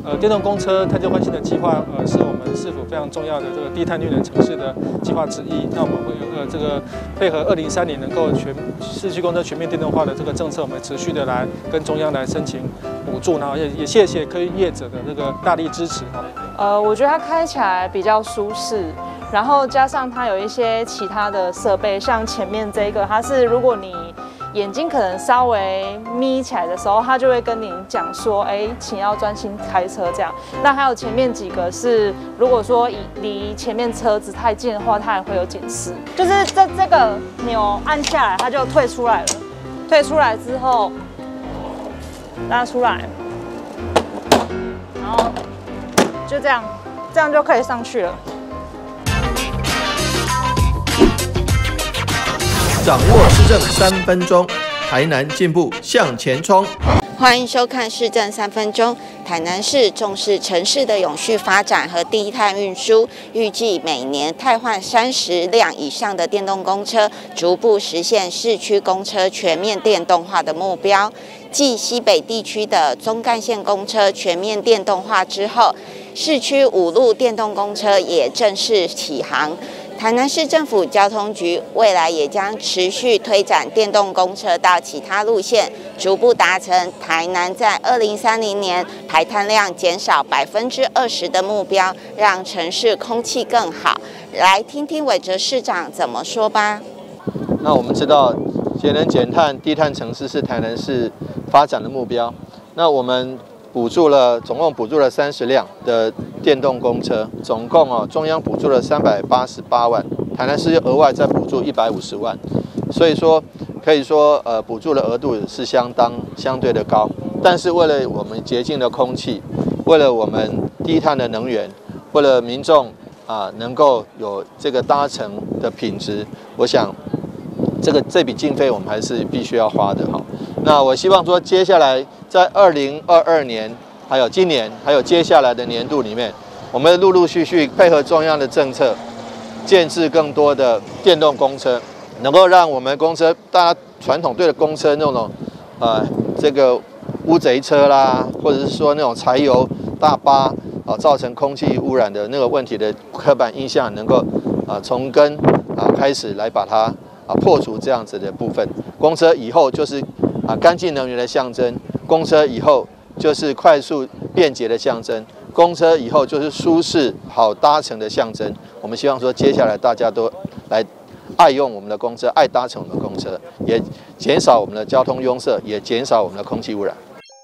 电动公车汰旧换新的计划，是我们市府非常重要的这个低碳绿能城市的计划之一。那我们会有这个配合2030能够市区公车全面电动化的这个政策，我们持续的来跟中央来申请补助，然后也谢谢科业者的这个大力支持。 我觉得它开起来比较舒适，然后加上它有一些其他的设备，像前面这个，它是如果你眼睛可能稍微眯起来的时候，它就会跟你讲说，请要专心开车这样。那还有前面几个是，如果说离前面车子太近的话，它也会有警示。就是这个钮按下来，它就退出来了。退出来之后，拉出来，然后就这样就可以上去了。 掌握市政3分钟，台南进步向前冲。 欢迎收看市政3分钟。台南市重视城市的永续发展和低碳运输，预计每年汰换30辆以上的电动公车，逐步实现市区公车全面电动化的目标。继西北地区的中干线公车全面电动化之后，市区5路电动公车也正式起航。台南市政府交通局未来也将持续推展电动公车到其他路线，逐步达成台南在2030年排碳量减少20%的目标，让城市空气更好。来听听伟哲市长怎么说吧。 那我们知道，节能减碳、低碳城市是台南市发展的目标。那我们总共补助了30辆的电动公车，总共中央补助了388万，台南市又额外再补助150万，所以说可以说补助的额度是相对的高。但是为了我们洁净的空气，为了我们低碳的能源，为了民众能够有这个搭乘的品质，我想这笔经费我们还是必须要花的哈。那我希望说接下来在2022年，还有今年，还有接下来的年度里面，我们陆陆续续配合中央的政策，建置更多的电动公车，能够让我们公车，大家传统对的公车那种这个乌贼车啦，或者是说那种柴油大巴造成空气污染的那个问题的刻板印象，能够从根开始来把它破除这样子的部分。公车以后就是干净能源的象征，公车以后就是快速便捷的象征，公车以后就是舒适好搭乘的象征。我们希望说，接下来大家都来爱用我们的公车，爱搭乘我们的公车，也减少我们的交通拥塞，也减少我们的空气污染。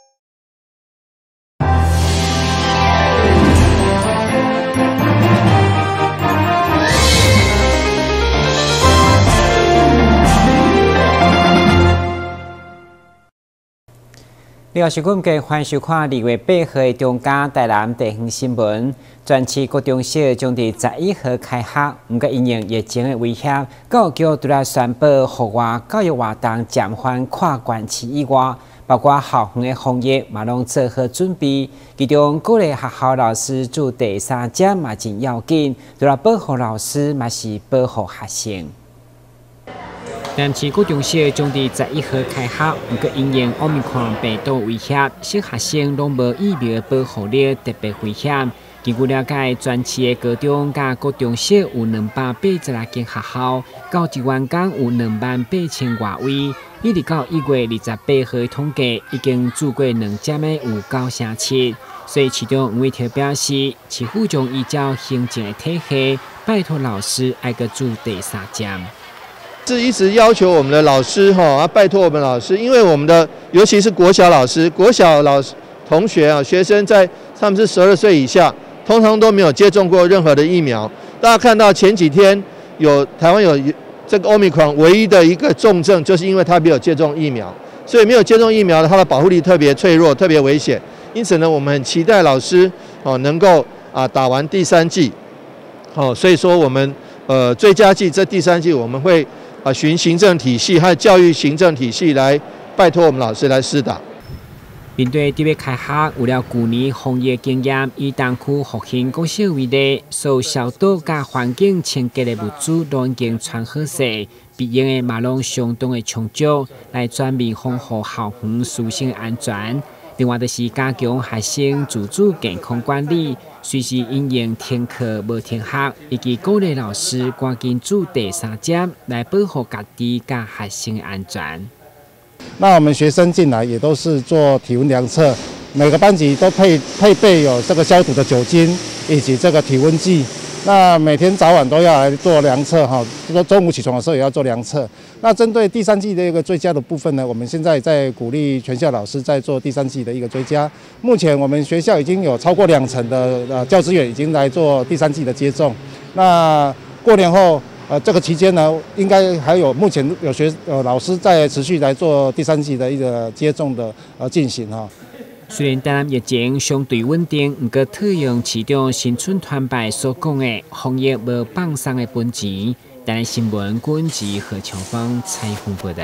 你好，是阮家欢迎收看2月8号的中嘉台南地方新闻。全市高中小将伫11号开学，不过因应疫情的威胁，教育局除了宣布户外教育活动暂缓跨学期以外，包括校园的防疫嘛拢做好准备。其中鼓励学校老师做第三者嘛真要紧，除了保护老师，嘛是保护学生。南市高中小将伫11号开学，不过因应奥密克戎病毒威胁，小学生拢无疫苗保护力，特别危险。据了解，全市的高中甲高中小有282间学校，教职员工有28000外位。一直到1月28号的统计，已经做过2针的有9成7。所以，市长黄伟哲表示，市府将依照行政的体系，拜托老师爱个做第三针。 是一直要求我们的老师拜托我们老师，因为我们的尤其是国小老师、同学学生他们是12岁以下，通常都没有接种过任何的疫苗。大家看到前几天台湾有这个 Omicron 唯一的一个重症，就是因为他没有接种疫苗，所以没有接种疫苗的，他的保护力特别脆弱、特别危险。因此呢，我们很期待老师能够打完第3剂，所以说我们最佳剂这第3剂我们会循行政体系和教育行政体系来拜托我们老师来施打。 面对1月开学，有了去年防疫经验，以东区复兴国小为例，所有消毒甲环境清洁的物资都已经穿好势，必用的嘛拢相当的充足，来全面防护校园师生安全。 另外就是加强学生自主健康管理，随时因应停课无停学，以及鼓励老师赶紧做第三针来保护家己甲学生的安全。 那我们学生进来也都是做体温量测，每个班级都配备有这个消毒的酒精以及这个体温计。那每天早晚都要来做量测哈，中午起床的时候也要做量测。那针对第三季的一个追加的部分呢，我们现在在鼓励全校老师在做第三季的一个追加。目前我们学校已经有超过20成的教职员已经来做第三季的接种。那过年后这个期间呢，应该还有目前有老师在持续来做第三季的一个接种的进行哈。 虽然台南疫情相对稳定，不过特用市长新春团拜所讲的防疫无放松的本钱，台南新闻郭文吉和乔芳采访报道。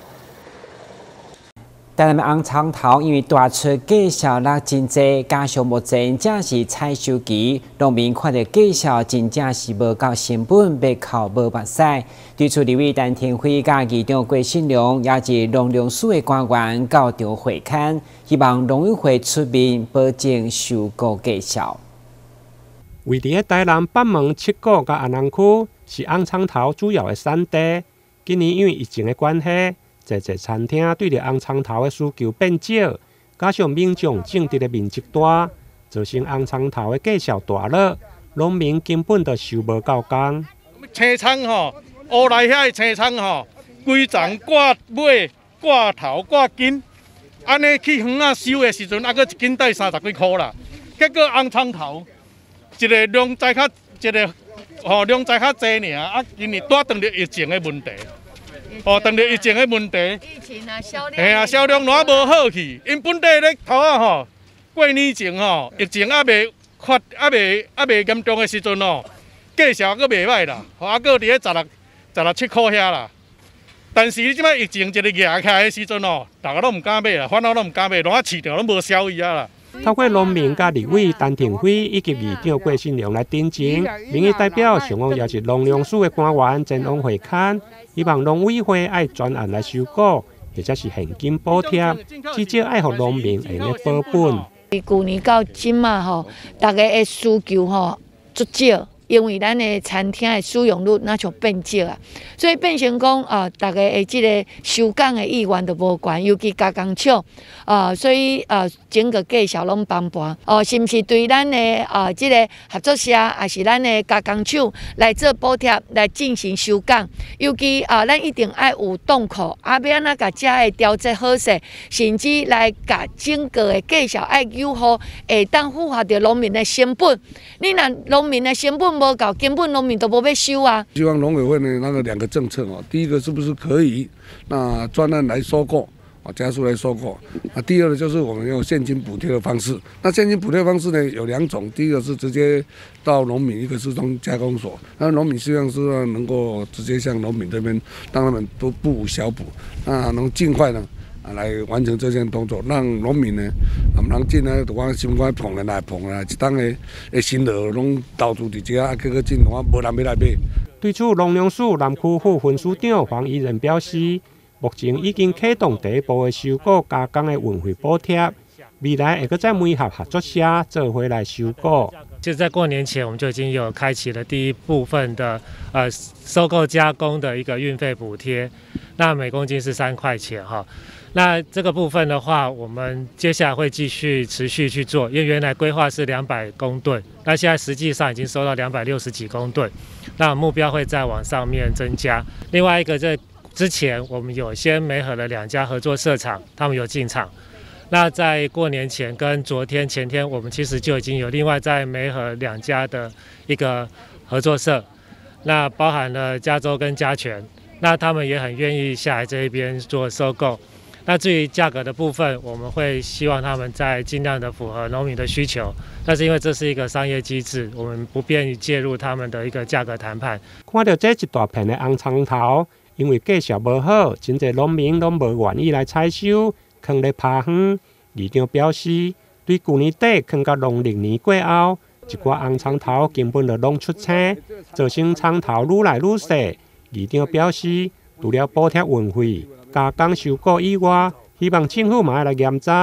台南红葱头因为大出价销量真济，加上目前正是采收期，农民看到价销真正是无够成本，白靠无目屎。对此，立委陈廷辉甲议长郭信良也是农粮署的官员到场会勘，希望农委会出面保证收购价销。 位伫台南北门七股甲安南区是红葱头主要的产地，今年因为疫情的关系。侪餐厅对着红葱头的需求变少，加上民众种植的面积大，造成红葱头的价销大落，农民根本就收无够工。 青葱吼，乌来遐青葱吼，规丛挂尾、挂头、挂茎，安尼去园仔收的时阵，还阁一斤带30几箍啦。结果红葱头一个量载较量载较济尔，啊，因为带动着疫情的问题。当着疫情的问题，销量哪无好去？因本地咧头啊吼，过年前吼，疫情未严重的时阵吼，价销阁袂歹啦，还阁伫咧16、17箍遐啦。但是你即摆疫情一个压起来的时阵吼，大家拢唔敢买啦，烦恼拢唔敢买，拢市场拢无销伊啊啦。 透过农民甲立委陈廷辉以及议长郭信良来တင်情，民意代表上午也是农粮署的官员前往会勘，希望农委会爱专案来收购，或者是现金补贴，至少爱互农民会用保本。 去年到今嘛吼，大家的需求吼足少。因为咱的餐厅的使用率那就变少啊，所以变成讲大家的这个收工的意愿都无悬，尤其加工厂所以整个价销拢崩盘是毋是对咱的这个合作社，还是咱的加工厂来做补贴来进行收工？尤其咱一定爱有档口，要安怎甲遮的调节好势，甚至来甲整个的价销爱友好，会当符合着农民的成本。你若农民的成本无够，根本农民都无要收啊！ 希望农委会呢，那个2个政策哦，第一个是不是可以那专案来收购加速来收购？第二个就是我们用现金补贴的方式。那现金补贴方式呢有2种，第一个是直接到农民，一个是从加工所。那农民希望是能够直接向农民这边，让他们都不无小补，那能尽快呢。来完成这项动作，让农民呢，唔通进来，就讲心肝碰来碰啦，一当的新乐拢投注伫遮，结果进我无人要来买。 对此，农粮署南区副分署长黄宜仁表示，目前已经启动第一步的收购加工的运费补贴，未来会搁再媒合合作社做回来收购。 就在过年前，我们就已经有开启了第一部分的收购加工的一个运费补贴，那每公斤是3块钱哈。那这个部分的话，我们接下来会继续持续去做，因为原来规划是200公吨，那现在实际上已经收到260几公吨，那目标会再往上面增加。另外一个，在之前我们有先媒合了2家合作社厂，他们有进场。那在过年前跟昨天、前天，我们其实就已经有另外在媒合2家的一个合作社，那包含了加州跟嘉泉，那他们也很愿意下来这一边做收购。那至于价格的部分，我们会希望他们在尽量的符合农民的需求，但是因为这是一个商业机制，我们不便于介入他们的一个价格谈判。 看到这一大片的红葱头，因为价销无好，真侪农民拢无愿意来采收，放咧趴远。议长表示，对去年底放到农历年过后，一寡红葱头根本就拢出青，造成葱头愈来愈细。议长表示，除了补贴运费、加工收购以外，希望政府嘛来严查，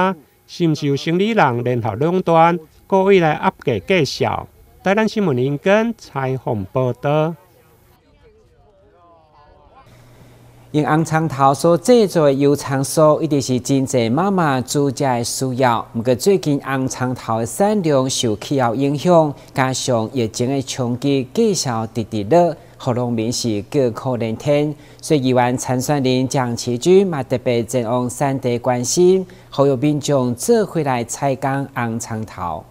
甚至有生理人联合垄断，故意来压价介绍。台南新闻引根采访报道。 用红葱头所制作的油葱酥，一直是真侪妈妈煮食的需要。不过最近红葱头的产量受气候影响，加上疫情的冲击，价销直直落，互农民是叫苦连天。所以议员参选人蒋启军嘛特别前往产地关心，呼吁民众做回来采工红葱头。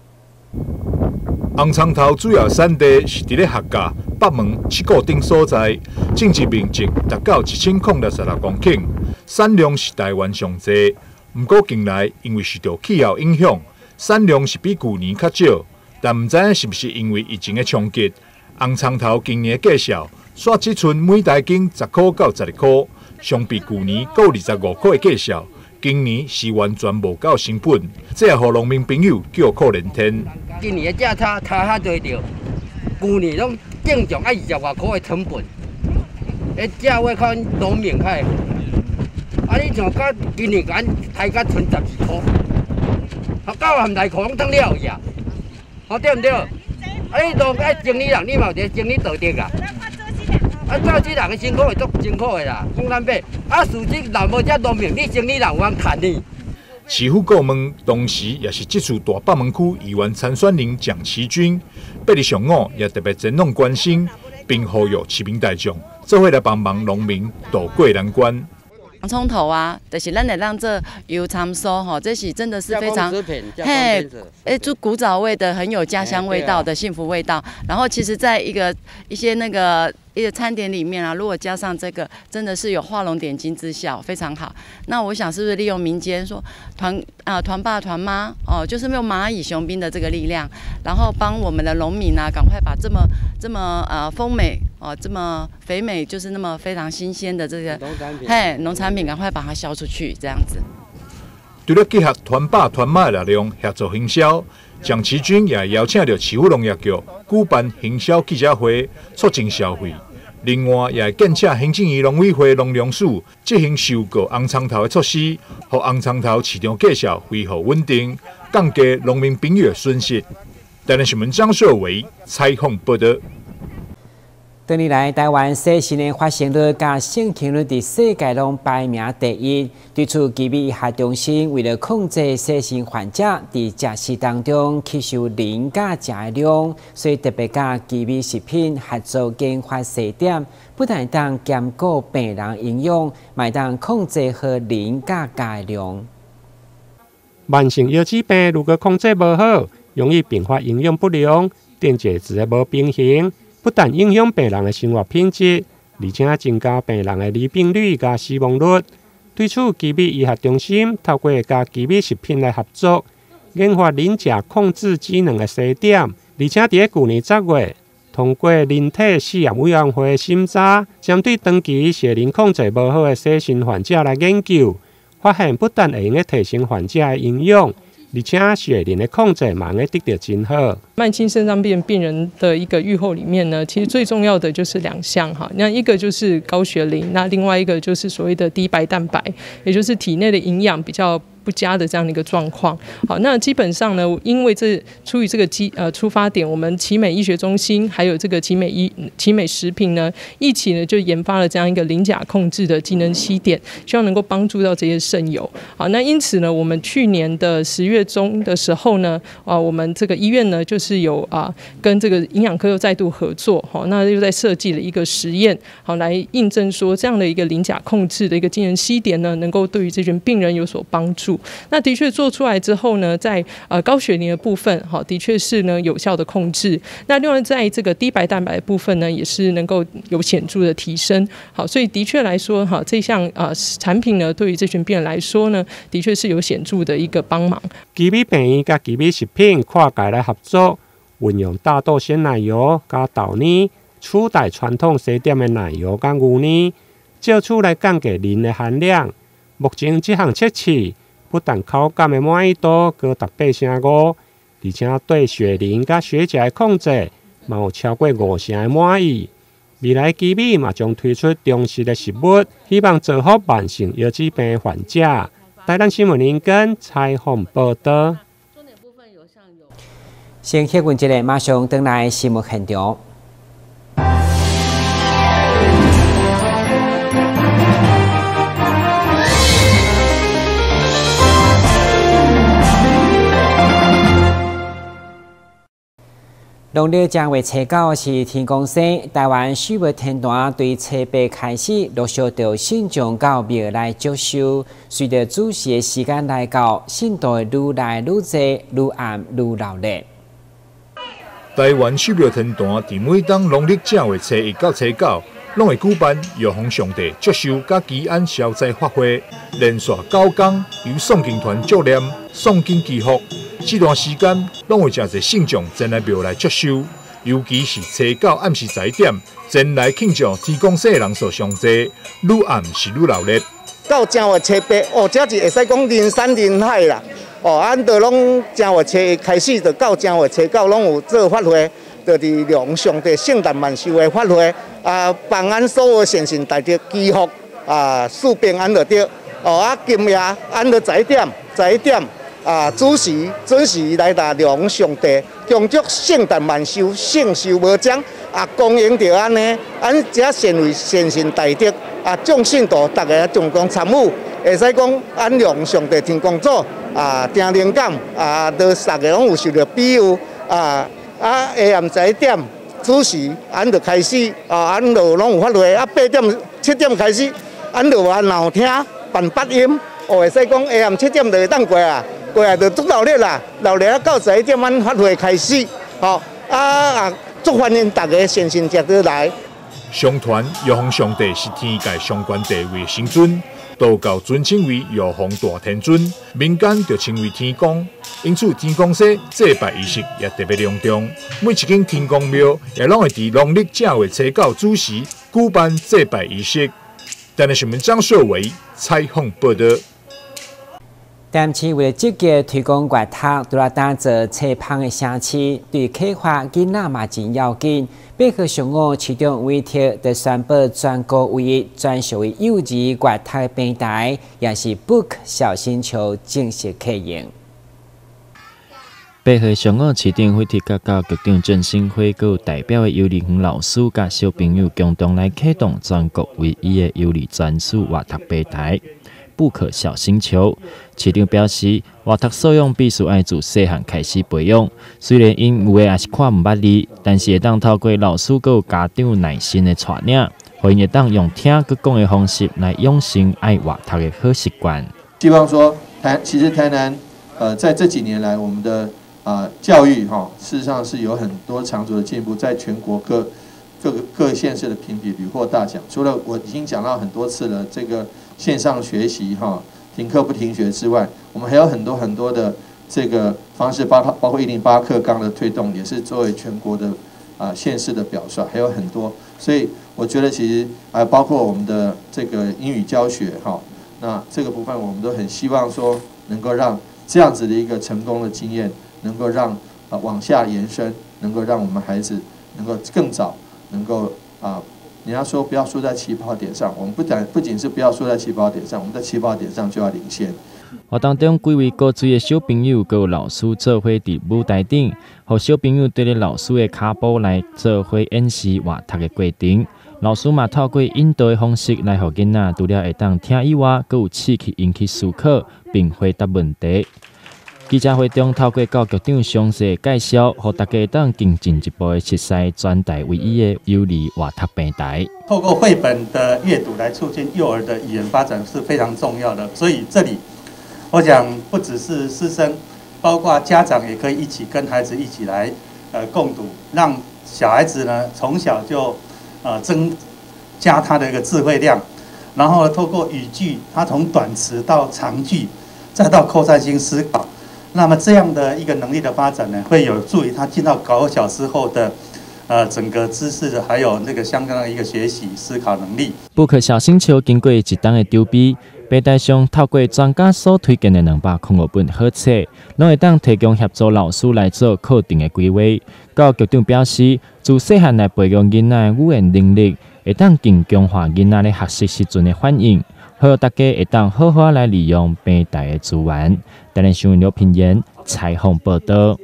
红葱头主要产地是伫咧客家北门七股顶所在，种植面积达到1066公顷，产量是台湾上济。不过近来因为受到气候影响，产量是比旧年较少。但唔知影是不是因为疫情的冲击，红葱头今年的价销煞只剩每台斤10块到12块，相比旧年高25块的价销。今年是完全无够成本，这也互农民朋友叫苦连天。 今年的价差较多着，旧年拢正常20外块的成本，价位较农民较会。你像甲今年咱抬甲剩12块，9含内块拢当了呀，对唔对？你当经理人，你嘛有一个经理道德啊。做这人的辛苦会足辛苦的啦，讲咱白。事实若无这农民，你经理人有通趁呢？ 市府过问，同时也是这次大北门区议员参选人蒋启军，八日上午也特别前往关心，并呼吁市民大众做伙来帮忙农民渡过难关。 红葱头啊，就是咱会让这油葱酥吼，这是真的是非常就古早味的，很有家乡味道的幸福味道。然后其实在一些一个餐点里面啊，如果加上这个，真的是有画龙点睛之效，非常好。那我想是不是利用民间说团爸团妈哦，就是用蚂蚁雄兵的这个力量，然后帮我们的农民啊，赶快把这么丰美哦，这么肥美，就是那么非常新鲜的这个农产品，赶快把它销出去，这样子。 除了结合团爸团妈的力量合作行销，蒋启军也邀请到市府农业局举办行销记者会，促进消费。另外，也建请行政院农委会农粮署执行收购红葱头的措施，让红葱头市场价销恢复稳定，降低农民朋友的损失。台南新闻张硕伟采访报道。 多年来，台湾洗肾的发生率甲性侵率伫世界拢排名第一。对此，基比医学中心为了控制洗肾患者伫食食当中吸收磷甲钾的量，所以特别甲基比食品合作研发细点，不但当兼顾病人营养，嘛当控制好磷甲钾的量。 慢性腰子病如果控制无好，容易并发营养不良、电解质的无平衡。不但影响病人的生活品质，而且增加病人的罹病率和死亡率。对此，基比医学中心透过甲基比食品来合作，研发磷钾控制机能的细点，而且伫去年10月，通过人体试验委员会审查，针对长期血磷控制无好的洗肾患者来研究，发现不但会用提升患者的营养，而且血磷的控制嘛会得到真好。 慢性肾脏病病人的一个预后里面呢，其实最重要的就是2项哈，那一个就是高血磷，那另外一个就是所谓的低白蛋白，也就是体内的营养比较不佳的这样的一个状况。好，那基本上呢，因为出于这个出发点，我们奇美医学中心还有这个奇美食品呢，一起呢就研发了这样一个磷钾控制的机能吸点，希望能够帮助到这些肾友。好，那因此呢，我们去年的10月中的时候呢，我们这个医院呢就是有跟这个营养科又再度合作，好，那又在设计了一个实验，好来印证说这样的一个磷钾控制的一个机能吸点呢，能够对于这群病人有所帮助。那的确做出来之后呢，在高血磷的部分，好，的确是呢有效的控制。那另外在这个低白蛋白的部分呢，也是能够有显著的提升。好，所以的确来说，哈，这项产品呢，对于这群病人来说呢，的确是有显著的一个帮忙。 基比病院甲基比食品跨界来合作，运用大豆鲜奶油加豆泥，取代传统西点的奶油甲牛奶，借此来降低磷的含量。目前这项测试不但口感的满意度高达8.5%，而且对血磷甲血钾的控制嘛有超过5%的满意。未来基比嘛将推出中式的食物，希望造福慢性腰子病患者。 台南新闻林根采访报道。 先歇阮一下，马上回来新闻现场。农历正月初9是天公生，台湾许多天团对初8开始陆续到信众到庙来接受。随着主席的时间来到，信徒愈来愈多，愈暗愈热烈。 台湾许多天团伫每当农历正月初1到初9，拢会举办玉皇上帝接受甲祈安消灾法会，连续9天由诵经团祝念、诵经祈福。这段时间，拢有真侪信众前来庙来接受，尤其是初9暗时11点，前来庆祝天公生的人数上多，愈暗是愈热烈。 到正月初8，哦，这是会使讲人山人海啦。哦，咱就拢正月初1开始，就到正月初9，拢有做法会，就是用上帝圣诞万寿的法会，帮咱所有善信大德祈福，四平安就对。哦，今夜咱就11点。主席准时来达龙上帝，恭祝圣诞万寿，圣寿无疆。公营着安尼，咱这善为善信大德，众信徒大家共同参与，会使讲咱龙上帝天公祖，听灵感，都大家拢有受到庇佑。下暗11点，主席咱就开始，咱就拢有法会。8点、7点开始，咱就闹听办八音，会使讲下暗7点就会当过啊。过来就足热烈啦，热烈到11点，咱法会开始，祝欢迎大家善信食得来。 相传玉皇上帝是天界上悬地位的神尊，道教尊称为玉皇大天尊，民间就称为天公。因此天公生祭拜仪式也特别隆重，每一间天公庙也拢会伫农历正月初9主时举办祭拜仪式。台南新闻张秀伟采访报道。 淡市为了积极推广阅读，除了打造册芳的城市，对启发囡仔嘛真要紧。北河上午其中委贴的宣布全国唯一专属于幼儿阅读的平台，也是 Book 小星球正式启用。 北河上午市长委贴甲教局长郑兴辉，佮有代表的幼儿园老师甲小朋友共同来启动全国唯一的幼儿专属阅读平台。不可小星球，市长表示，阅读素养必须爱自细汉开始培养。虽然因有诶也是看唔捌字，但是会当透过老师佮有家长耐心的带领，互因会当用听佮讲的方式来养成爱阅读的好习惯。 希望说其实台南在这几年来，我们的教育事实上是有很多长足的进步，在全国各县市的评比屡获大奖。除了我已经讲到很多次了，这个线上学习停课不停学之外，我们还有很多的这个方式，包括108课纲的推动，也是作为全国的县市的表率，还有很多。所以我觉得其实包括我们的这个英语教学那这个部分我们都很希望说能够让这样子的一个成功的经验，能够让往下延伸，能够让我们孩子能够更早能够你要说不要输在起跑点上，我们不仅是不要输在起跑点上，我们在起跑点上就要领先。 活动中，几位高追的小朋友佮老师做伙伫舞台顶，互小朋友对着老师的骹步来做伙演示阅读的过程。老师嘛透过引导的方式来，互囡仔除了会当听以外，佮有刺激引起思考，并回答问题。记者会中透过教局长详细介绍，互大家当更进一步的熟悉全台唯一的幼儿阅读平台。 透过绘本的阅读来促进幼儿的语言发展是非常重要的，所以这里我想不只是师生，包括家长也可以一起跟孩子一起来共读，让小孩子呢从小就增加他的一个智慧量，然后透过语句，他从短词到长句，再到扩散性思考。那么这样的一个能力的发展呢，会有助于他进到高小之后的整个知识的，还有那个相关的一个学习思考能力。 不可小星球经过一档的筹备，平台上透过专家所推荐的205本好册，拢会当提供协助老师来做课程的规划。教育局长表示，自细汉来培养囡仔的语言能力，会当更强化囡仔咧学习时阵的反应。 好大家会当好好来利用平台的资源。台南新闻刘品言采访报道。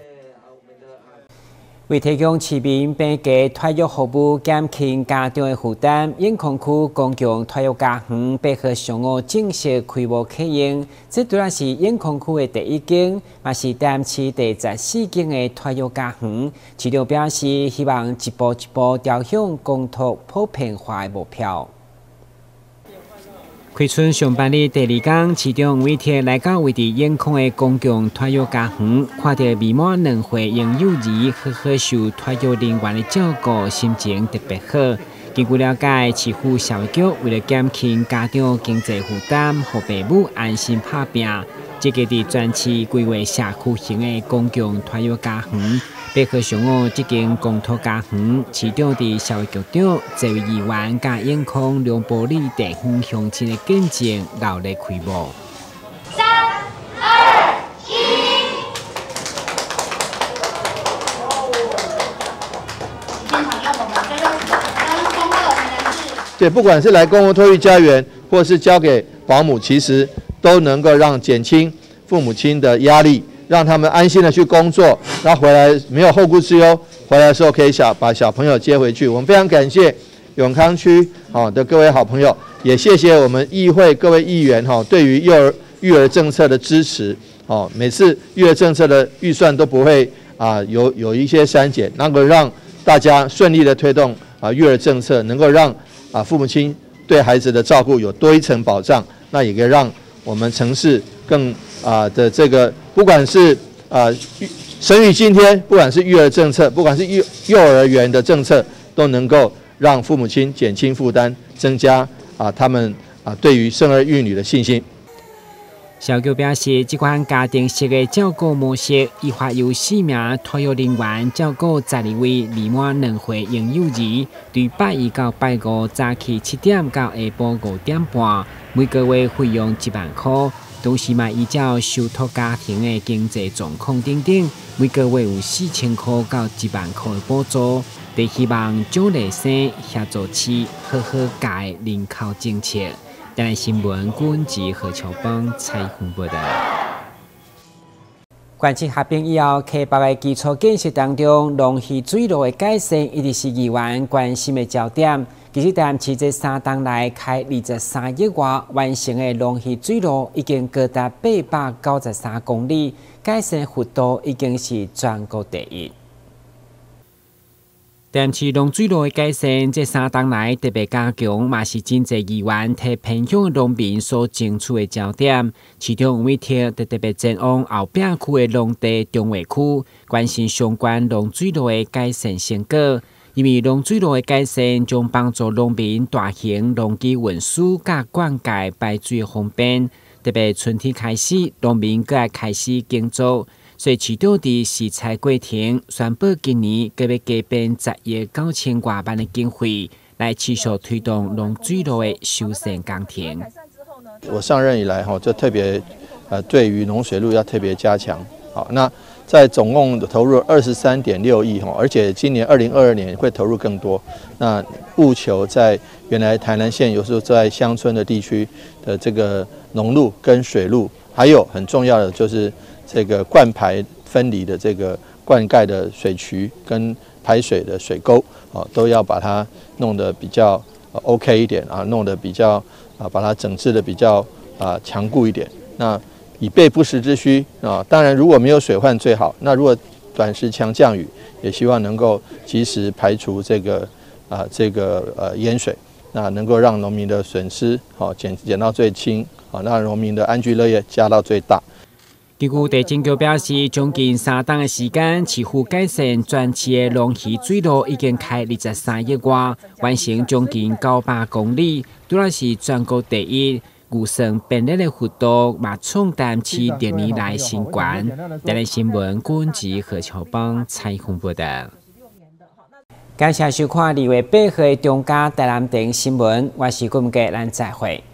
为提供市民平价托育服务，减轻家长的负担，永康区公共托育家园8号上午正式开幕启用。这当然是永康区的第一间，也是台南市第14间的托育家园。市长表示，希望一步一步朝向公托普遍化的目标。开春上班日第2天，市长吴伟天来到位伫永康的公共托育家园，看到未满2岁婴幼儿好好受托育人员的照顾，心情特别好。根据了解，市府社会局为了减轻家长经济负担，让父母安心打拼，这个伫全市规划社区型的公共托育家园。8号上午，这间公托家园，市长伫社会局长、这位议员甲永康两部里地方乡亲的见证，热烈开幕。 3、2、1。 对，不管是来公共托育家园，或是交给保姆，其实都能够让减轻父母亲的压力。让他们安心的去工作，然后回来没有后顾之忧，回来的时候可以把小朋友接回去。我们非常感谢永康区的各位好朋友，也谢谢我们议会各位议员对于育儿政策的支持。每次育儿政策的预算都不会有一些删减，能够让大家顺利的推动育儿政策，能够让父母亲对孩子的照顾有多一层保障，那也可以让我们城市更的这个，不管是生育津贴，不管是育儿政策，不管是幼儿园的政策，都能够让父母亲减轻负担，增加他们对于生儿育女的信心。 社局表示，这款家庭式的照顾模式，依法由4名托育人员照顾12位未满2岁婴幼儿，对拜1到拜5早起7点到下晡5点半，每个月费用1万块。同时嘛，依照受托家庭的经济状况等等，每个月有4000块到1万块的补助，都希望奖励生协助市好好改人口政策。台南新闻管制何超邦采访报道。关系合并以后，溪北的基础建设当中，龙溪水路的改善一直是议员关心的焦点。其实，台南市这3天来开23亿外完成的龙溪水路，已经高达893公里，改善幅度已经是全国第一。台南市龙水路的改善，这3天来特别加强，嘛是真侪议员替偏乡农民所争取的焦点。市长吴伟天特别前往后壁区的农地中华区，关心相关龙水路的改善成果。因为龙水路的改善将帮助农民大型农机运输甲灌溉排水方便，特别春天开始，农民阁要开始耕作，所以市长伫视察过程宣布，今年阁要加编10亿9000多万的经费，来持续推动龙水路的修缮工程。 我上任以来就特别对于农水路要特别加强。好，那在总共投入23.6亿而且今年2022年会投入更多。那务求在原来台南县有时候在乡村的地区的这个农路跟水路，还有很重要的就是这个灌排分离的这个灌溉的水渠跟排水的水沟都要把它弄得比较OK 一点弄得比较把它整治的比较强固一点。那以备不时之需当然如果没有水患最好。那如果短时强降雨，也希望能够及时排除这个淹水，那能够让农民的损失减到最轻让农民的安居乐业加到最大。 根据地政局表示，将近3天的时间，市府改善全市的龙溪水路已经开23亿外，完成将近900公里，当然是全国第一。预算编列的幅度嘛，创台南市历年来新高。台南新闻管制何超邦采访报道。感谢收看2月8号的中嘉台南电新闻，我是郭文杰，咱再会。